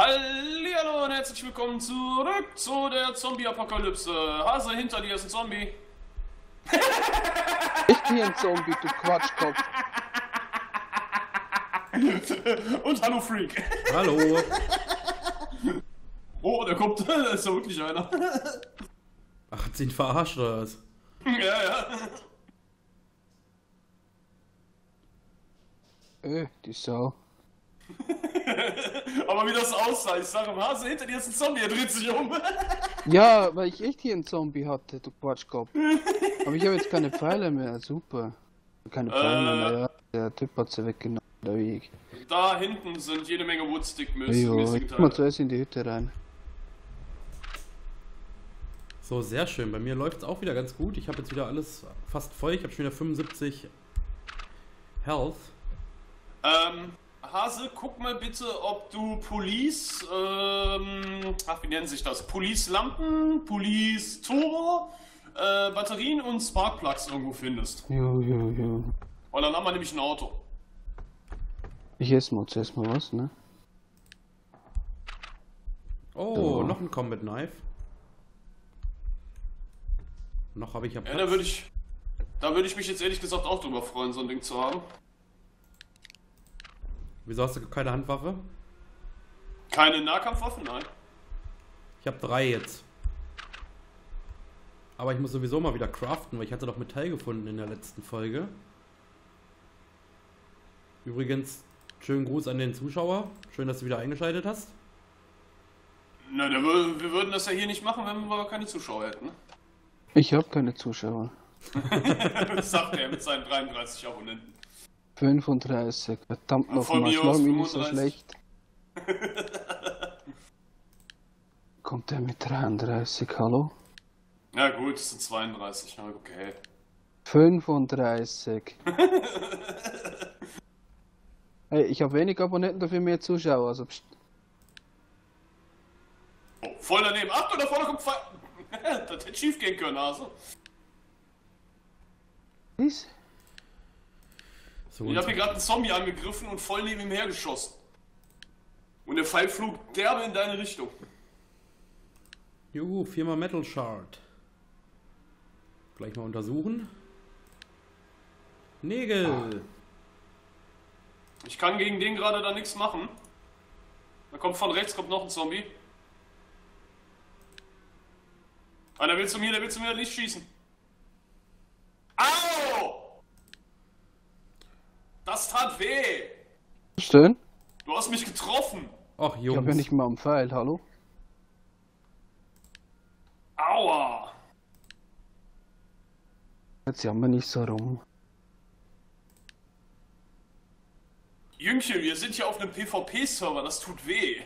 Hallihallo und herzlich willkommen zurück zu der Zombie-Apokalypse. Hase, hinter dir ist ein Zombie. Ich bin ein Zombie, du Quatschkopf. Und hallo Freak. Hallo. Oh, der kommt, da ist ja wirklich einer. Ach, hat sie ihn verarscht oder was? Ja. Die Sau. Aber wie das aussah, ich sage, Hase, hinter dir ist ein Zombie, er dreht sich um. Ja, weil ich echt hier einen Zombie hatte, du Quatschkopf. Aber ich habe jetzt keine Pfeile mehr, super. Keine Pfeile mehr, ja. Der Typ hat sie weggenommen, der Weg. Da hinten sind jede Menge Jo, Woodstick-mäßige ich mal Teile. zuerst in die Hütte rein. So, sehr schön. Bei mir läuft es auch wieder ganz gut. Ich habe jetzt wieder alles fast voll. Ich habe schon wieder 75 Health. Hase, guck mal bitte, ob du Police, wie nennen sich das? Police-Lampen, Police-Tore, Batterien und Sparkplugs irgendwo findest. Jo. Und dann haben wir nämlich ein Auto. Ich esse mal zuerst mal was, ne? Oh, Ja. noch ein Combat Knife. Noch habe ich ja Ja, Platz. da würde ich mich jetzt ehrlich gesagt auch drüber freuen, so ein Ding zu haben. Wieso hast du keine Handwaffe? Keine Nahkampfwaffen, nein. Ich habe 3 jetzt. Aber ich muss sowieso mal wieder craften, weil ich hatte doch Metall gefunden in der letzten Folge. Übrigens, schönen Gruß an den Zuschauer. Schön, dass du wieder eingeschaltet hast. Na, wir würden das ja hier nicht machen, wenn wir keine Zuschauer hätten. Ne? Ich habe keine Zuschauer. Das sagt er mit seinen 33 Abonnenten. 35, verdammt Von nochmal, mir schlag aus mich nicht so 35. schlecht. Kommt der mit 33, hallo? Ja gut, es sind 32, ja, okay. 35. Hey, ich habe wenig Abonnenten, dafür mehr Zuschauer, also pst. Oh, voll daneben. Achtung, da vorne kommt Pfeil. Das hätte schief gehen können, Hase. Was? So, Ich habe hier gerade einen Zombie angegriffen und voll neben ihm hergeschossen. Und der Pfeil flog derbe in deine Richtung. Juhu, 4-mal Metal Shard. Gleich mal untersuchen. Nägel. Ich kann gegen den gerade da nichts machen. Da kommt von rechts kommt noch ein Zombie. Ah, der will zu mir nicht schießen. Au! Das tat weh! Was denn? Du hast mich getroffen! Ach, Ich habe ja Jungs. nicht mal einen Pfeil, hallo? Aua! Jetzt jammer nicht so rum. Jüngchen, wir sind hier auf einem PvP-Server, das tut weh.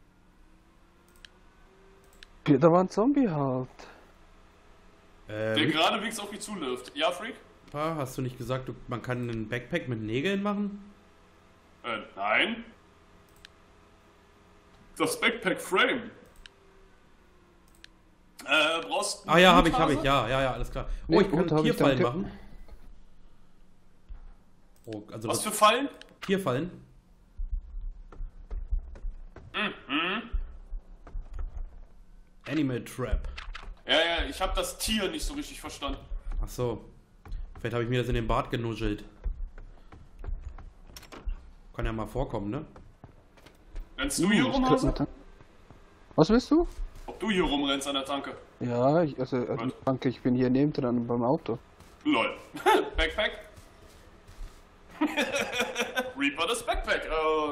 Da war ein Zombie halt. Der geradewegs auf mich zuläuft. Ja, Freak? Hast du nicht gesagt, man kann einen Backpack mit Nägeln machen? Nein. Das Backpack Frame. Brauchst du Ah ja, eine habe ich, Hase? ja, alles klar. Oh, Nee, ich kann gut, hab ich, Tierfallen danke. machen. Oh, also Was das für Fallen? Tierfallen. Animal Trap. Ja, ich habe das Tier nicht so richtig verstanden. Ach so. Vielleicht habe ich mir das in den Bart genuschelt. Kann ja mal vorkommen, ne? Rennst du hier rum, ich krieg Hase? eine Tank- Was willst du? Ob du hier rumrennst an der Tanke? Ja, danke, ich bin hier nebendran beim Auto. Lol. Backpack? Reaper das Backpack.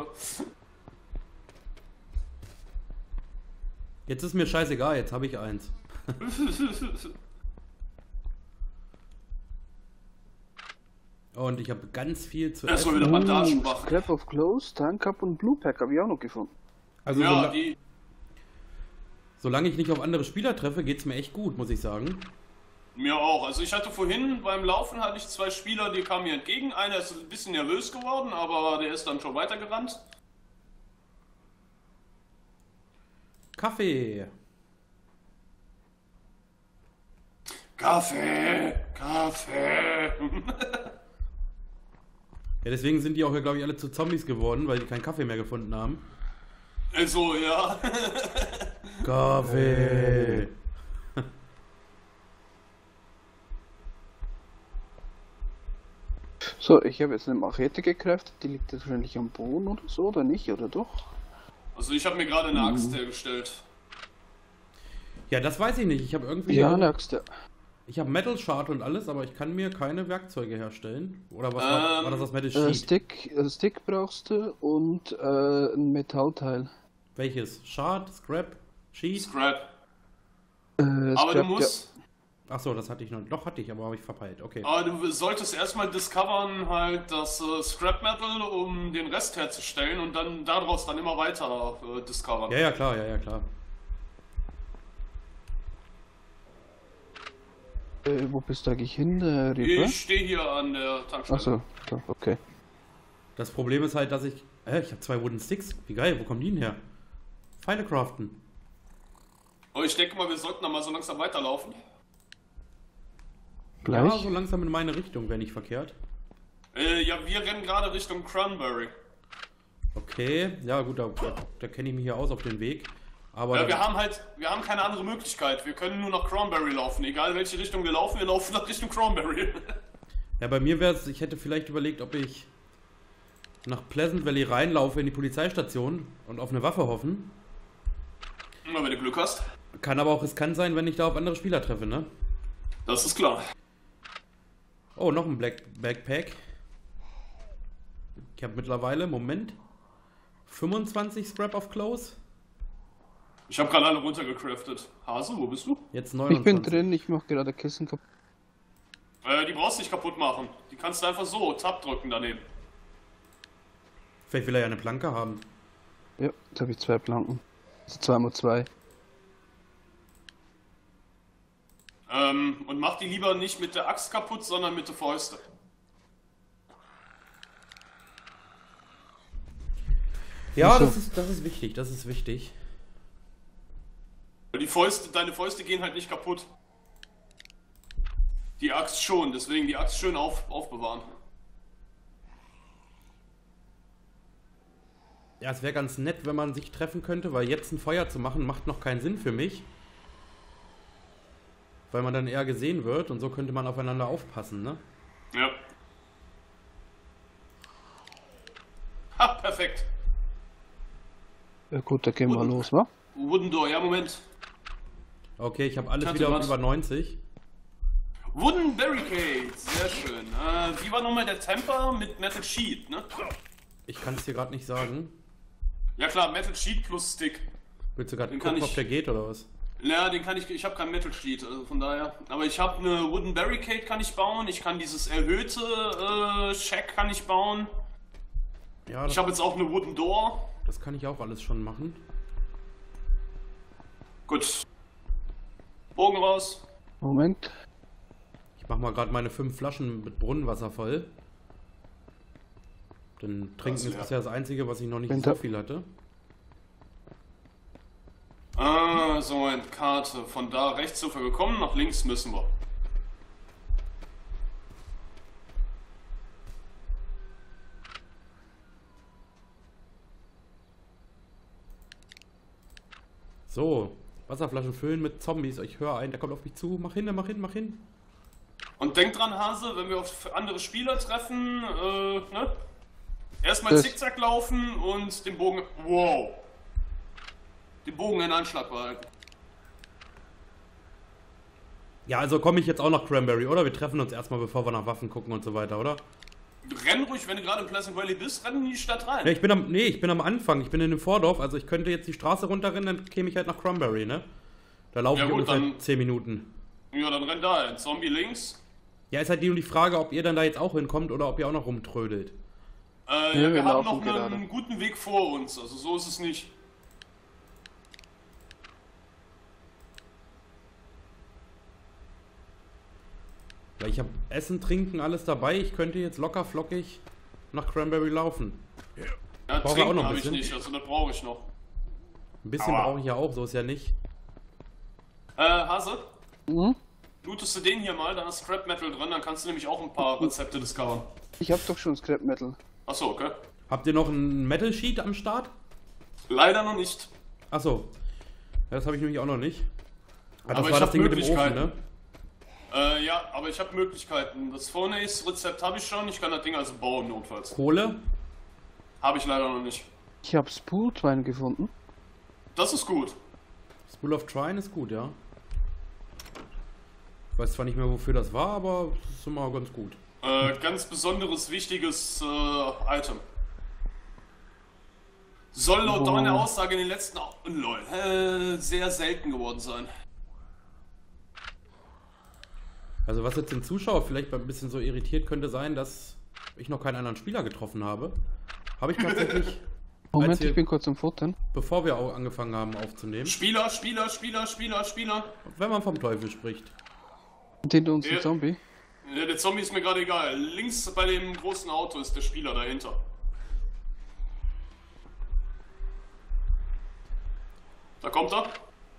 Jetzt ist mir scheißegal, jetzt habe ich eins. Und ich habe ganz viel zu Erstmal essen. wieder Bandagen machen. Scrap of Clothes, Tank Up und Blue Pack habe ich auch noch gefunden. Also Ja, die. solange ich nicht auf andere Spieler treffe, geht's mir echt gut, muss ich sagen. Mir auch. Also ich hatte vorhin beim Laufen hatte ich 2 Spieler, die kamen mir entgegen. Einer ist ein bisschen nervös geworden, aber der ist dann schon weitergerannt. Kaffee. Kaffee! Kaffee! Ja, deswegen sind die auch, glaube ich, alle zu Zombies geworden, weil die keinen Kaffee mehr gefunden haben. Also, ja. Kaffee. So, ich habe jetzt eine Machete gecraftet, die liegt jetzt wahrscheinlich am Boden oder so, oder nicht, oder doch? Also ich habe mir gerade eine Axt hergestellt. Ja, das weiß ich nicht. Ich habe irgendwie. Ja, eine Axt, ja. Ich habe Metal Shard und alles, aber ich kann mir keine Werkzeuge herstellen. Oder was war das Metal Sheet? Stick brauchst du und ein Metallteil. Welches? Shard, Scrap, Sheet? Scrap. Scrap, Aber du musst... Achso, das hatte ich noch. Doch, hatte ich, aber habe ich verpeilt. Okay. Aber du solltest erstmal discovern halt das Scrap Metal, um den Rest herzustellen und dann daraus dann immer weiter discovern. Ja, klar, ja, klar. Wo bist du eigentlich hin, Reaper? Ich stehe hier an der Tankstelle. Achso, okay. Das Problem ist halt, dass ich habe 2 Wooden Sticks. Wie geil, wo kommen die denn her? Pfeile craften. Oh, ich denke mal, wir sollten da mal so langsam weiterlaufen. Gleich? Ja, so langsam in meine Richtung, wenn nicht verkehrt. Ja, wir rennen gerade Richtung Cranberry. Okay, ja gut, da kenne ich mich hier aus auf den Weg. Aber Ja, wir haben keine andere Möglichkeit. Wir können nur nach Cranberry laufen. Egal welche Richtung wir laufen nach Richtung Cranberry. ja, bei mir wäre es, ich hätte vielleicht überlegt, ob ich nach Pleasant Valley reinlaufe in die Polizeistation und auf eine Waffe hoffen. Immer wenn du Glück hast. Kann aber auch riskant sein, wenn ich da auf andere Spieler treffe, ne? Das ist klar. Oh, noch ein Backpack. Ich habe mittlerweile, Moment, 25 Scrap of Clothes. Ich habe gerade alle runtergecraftet. Hase, wo bist du? Jetzt Ich 29. bin drin, ich mache gerade Kissen kaputt. Die brauchst du nicht kaputt machen. Die kannst du einfach so Tab drücken daneben. Vielleicht will er ja eine Planke haben. Ja, jetzt habe ich 2 Planken. Also 2x2. Und mach die lieber nicht mit der Axt kaputt, sondern mit der Fäuste. Ja, Ach so. das ist wichtig, das ist wichtig. Weil deine Fäuste gehen halt nicht kaputt. Die Axt schon, deswegen die Axt schön aufbewahren. Ja, es wäre ganz nett, wenn man sich treffen könnte, weil jetzt ein Feuer zu machen, macht noch keinen Sinn für mich. Weil man dann eher gesehen wird und so könnte man aufeinander aufpassen, ne? Ja. Ha, perfekt. Ja gut, da gehen wir los, wa? Wooden Door, ja Moment. Okay, ich habe alles Hatte wieder was. über 90. Wooden Barricades, sehr schön. Wie war nochmal der Temper mit Metal Sheet, ne? Ich kann es dir gerade nicht sagen. Ja klar, Metal Sheet plus Stick. Willst du gerade Den gucken, kann ob ich- der geht oder was? Ja, den kann ich habe kein Metal Sheet, also von daher. Aber ich habe eine Wooden Barricade kann ich bauen, ich kann dieses erhöhte Shack kann ich bauen. Ja, Ich habe jetzt auch eine Wooden Door. das kann ich auch alles schon machen. Gut. Bogen raus. Moment. Ich mache mal gerade meine 5 Flaschen mit Brunnenwasser voll. Denn Trinken Das ist leer. bisher das Einzige, was ich noch nicht Bin so da- viel hatte. So eine Karte. Von da rechts sind wir gekommen, nach links müssen wir. So, Wasserflaschen füllen mit Zombies. Ich höre einen, der kommt auf mich zu. Mach hin, mach hin, mach hin. Und denk dran, Hase, wenn wir auf andere Spieler treffen, ne? Erstmal Das- zickzack laufen und den Bogen. Wow! Den Bogen in Anschlag behalten. Ja, also komme ich jetzt auch nach Cranberry, oder? Wir treffen uns erstmal, bevor wir nach Waffen gucken und so weiter, oder? Renn ruhig, wenn du gerade in Pleasant Valley bist, renn in die Stadt rein. Ja, ich bin am Anfang. Ich bin in dem Vordorf. Also ich könnte jetzt die Straße runterrennen, dann käme ich halt nach Cranberry, ne? Da laufe Ja, ich gut, ungefähr dann- 10 Minuten. Ja, dann renn da hin. Zombie links. Ja, ist halt nur die Frage, ob ihr dann da jetzt auch hinkommt oder ob ihr auch noch rumtrödelt. Ja, wir wir haben laufen noch gerade. einen guten Weg vor uns, also so ist es nicht. Ja, ich habe Essen, Trinken, alles dabei. Ich könnte jetzt locker flockig nach Cranberry laufen. Ja, Brauchen wir auch trinken noch ein habe ich bisschen? nicht, also das brauche ich noch. Ein bisschen Aua. brauche ich ja auch, so ist ja nicht. Hase, Mhm. lootest du den hier mal, da ist Scrap Metal drin, dann kannst du nämlich auch ein paar Rezepte discovern. Ich hab doch schon Scrap Metal. Achso, okay. Habt ihr noch ein Metal Sheet am Start? Leider noch nicht. Achso. Ja, das habe ich nämlich auch noch nicht. Ah, das Aber war ich das hab Ding mit dem Ofen, Möglichkeiten. ne? Ja, aber ich habe Möglichkeiten. Das Fornace-Rezept habe ich schon. Ich kann das Ding also bauen, notfalls. Kohle? Habe ich leider noch nicht. Ich habe Spooltwine gefunden. Das ist gut. Spool of Trine ist gut, ja. Ich weiß zwar nicht mehr, wofür das war, aber es ist immer ganz gut. Ganz besonderes, wichtiges Item. Soll laut deiner Aussage in den letzten sehr selten geworden sein. Also was jetzt den Zuschauer vielleicht ein bisschen so irritiert könnte sein, dass ich noch keinen anderen Spieler getroffen habe. Habe ich tatsächlich, Moment, wir- ich bin kurz am Futtern. bevor wir auch angefangen haben aufzunehmen, Spieler. wenn man vom Teufel spricht. Und hinter uns ein Ja. Zombie. Ja, der Zombie ist mir gerade egal. Links bei dem großen Auto ist der Spieler dahinter. Da kommt er.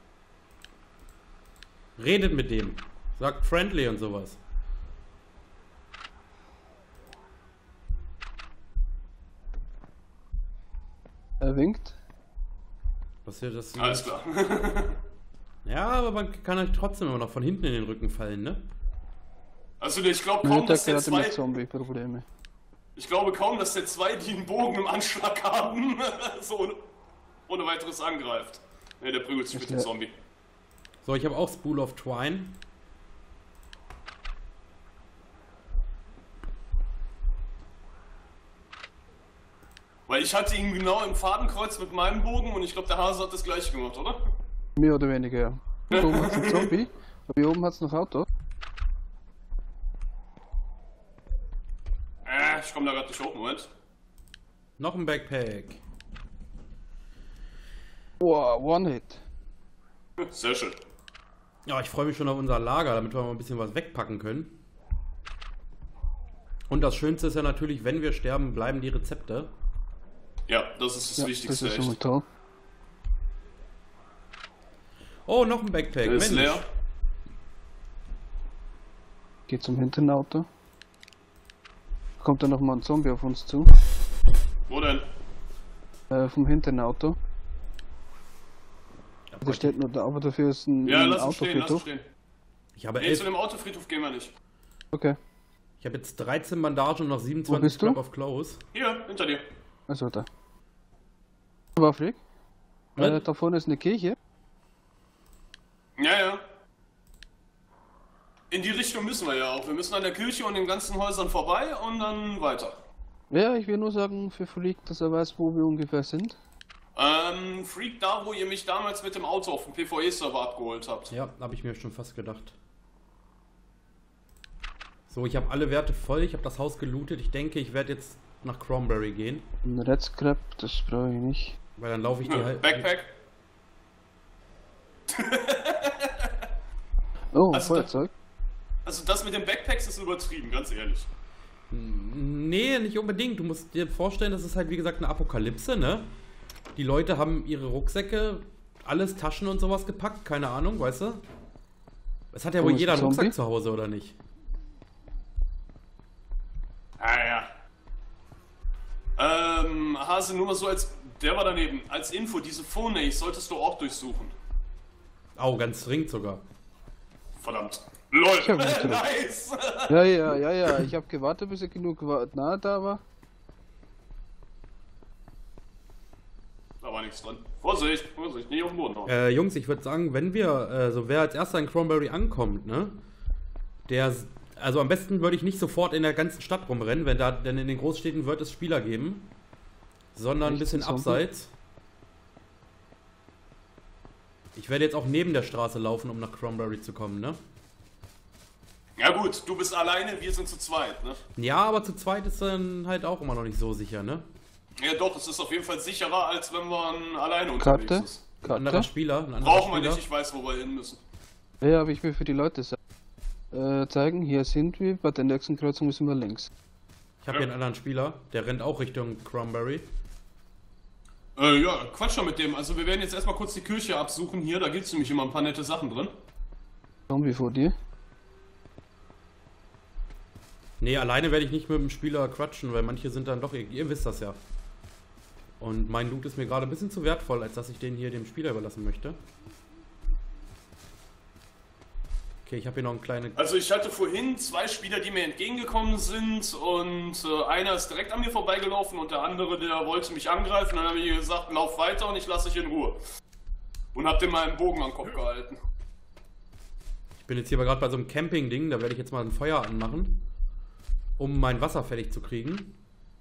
Redet mit dem. Sagt friendly und sowas. Er winkt. Was hier das Alles klar. Ja, aber man kann halt trotzdem immer noch von hinten in den Rücken fallen, ne? Also ich glaube Mein kaum, dass der Mittag hatte zwei. mit Zombie-Probleme. Ich glaube kaum, dass der zwei, die einen Bogen im Anschlag haben, so ohne weiteres angreift. Ne, der prügelt sich mit dem Zombie. So, ich habe auch Spool of Twine. Weil ich hatte ihn genau im Fadenkreuz mit meinem Bogen und ich glaube, der Hase hat das gleiche gemacht, oder? Mehr oder weniger, ja. Hier oben hat's einen Zombie. Aber hier oben hat's noch Auto. Ich komme da gerade nicht hoch, Moment. Noch ein Backpack. Wow, One-Hit. Sehr schön. Ja, ich freue mich schon auf unser Lager, damit wir mal ein bisschen was wegpacken können. Und das Schönste ist ja natürlich, wenn wir sterben, bleiben die Rezepte. Ja, das ist das Ja, Wichtigste, das ist schon mal echt. toll. Oh, noch ein Backpack. Der ist Mensch. leer. Geht zum hinteren Auto. Kommt da noch mal ein Zombie auf uns zu. Wo denn? Vom hinteren Auto. Oh Der Gott, steht nur da, aber dafür ist ein, Ja, ein lass ihn stehen, lass ihn Autofriedhof. stehen. ich habe Nee, zu 11, dem Autofriedhof gehen wir nicht. Okay, ich habe jetzt 13 Bandagen und noch Wo 27 bist du? Scrap of Clothes. Hier, hinter dir. also da. Waffrig. Was? Da vorne ist eine Kirche. Ja, ja. In die Richtung müssen wir ja auch. Wir müssen an der Kirche und den ganzen Häusern vorbei und dann weiter. Ja, ich will nur sagen für Freak, dass er weiß, wo wir ungefähr sind. Freak, da wo ihr mich damals mit dem Auto auf dem PvE-Server abgeholt habt. Ja, habe ich mir schon fast gedacht. So, ich habe alle Werte voll, ich habe das Haus gelootet. Ich denke, ich werde jetzt nach Cranberry gehen, Ein Red Scrap, das brauche ich nicht. weil dann laufe ich die halt... Backpack. Oh, Also Feuerzeug. Also das mit den Backpacks ist übertrieben, ganz ehrlich. Nee, nicht unbedingt. Du musst dir vorstellen, das ist halt wie gesagt eine Apokalypse, ne? Die Leute haben ihre Rucksäcke, alles Taschen und sowas gepackt, keine Ahnung, weißt du? Es hat ja Wo wohl ist jeder der einen Rucksack Zombie? zu Hause, oder nicht? Ja. Hase, nur mal so als... Der war daneben. Als Info, diese Fornace solltest du auch durchsuchen. Au, ganz dringend sogar. Verdammt. LOL. Ich hab ihn zurück. Nice. Ja. Ich habe gewartet, bis er genug nahe da war. Da war nichts drin. Vorsicht, nicht auf den Boden hauen. Jungs, ich würde sagen, wenn wir, so wer als erster in Cranberry ankommt, ne? Also am besten würde ich nicht sofort in der ganzen Stadt rumrennen, denn in den Großstädten wird es Spieler geben. Sondern ein Echt, bisschen ein Zombie? abseits. Ich werde jetzt auch neben der Straße laufen, um nach Cranberry zu kommen, ne? Ja gut, du bist alleine, wir sind zu zweit, ne? Ja, aber zu zweit ist dann halt auch immer noch nicht so sicher, ne? Ja doch, es ist auf jeden Fall sicherer, als wenn man alleine unterwegs Karte. ist. Ein anderer Karte. Spieler, ein anderer Brauchen wir Spieler. nicht, ich weiß, wo wir hin müssen. Ja, aber ich will für die Leute zeigen, hier sind wir, bei der nächsten Kreuzung müssen wir links. Ich habe hier einen anderen Spieler, der rennt auch Richtung Cranberry. Ja, quatsch doch mit dem. Also wir werden jetzt erstmal kurz die Kirche absuchen hier, da gibt's nämlich immer ein paar nette Sachen drin. Zombie vor dir. Nee, alleine werde ich nicht mit dem Spieler quatschen, weil manche sind dann doch, ihr wisst das ja. Und mein Loot ist mir gerade ein bisschen zu wertvoll, als dass ich den hier dem Spieler überlassen möchte. Okay, ich habe hier noch einen kleinen... Also ich hatte vorhin 2 Spieler, die mir entgegengekommen sind und einer ist direkt an mir vorbeigelaufen und der andere, der wollte mich angreifen. Dann habe ich gesagt, lauf weiter und ich lasse dich in Ruhe. Und hab dem mal einen Bogen am Kopf gehalten. Ich bin jetzt hier aber gerade bei so einem Camping-Ding, da werde ich jetzt mal ein Feuer anmachen, um mein Wasser fertig zu kriegen.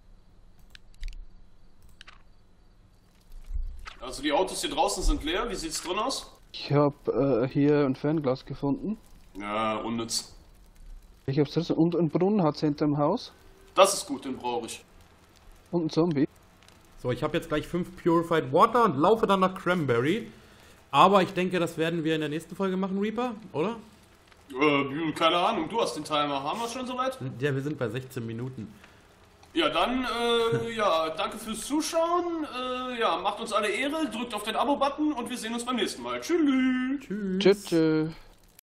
Also die Autos hier draußen sind leer, wie sieht's drin aus? Ich habe hier ein Fernglas gefunden. Ja, unnütz. Ich hab's draußen. Und einen Brunnen hat's hinterm Haus. Das ist gut, den brauche ich. Und ein Zombie. So, ich habe jetzt gleich 5 Purified Water und laufe dann nach Cranberry. Aber ich denke, das werden wir in der nächsten Folge machen, Reaper, oder? Keine Ahnung, du hast den Timer. Haben wir schon soweit? Ja, wir sind bei 16 Minuten. Ja, dann, ja, danke fürs Zuschauen. Ja, macht uns alle Ehre, drückt auf den Abo-Button und wir sehen uns beim nächsten Mal. Tschüss. Tschüss. Tschüss.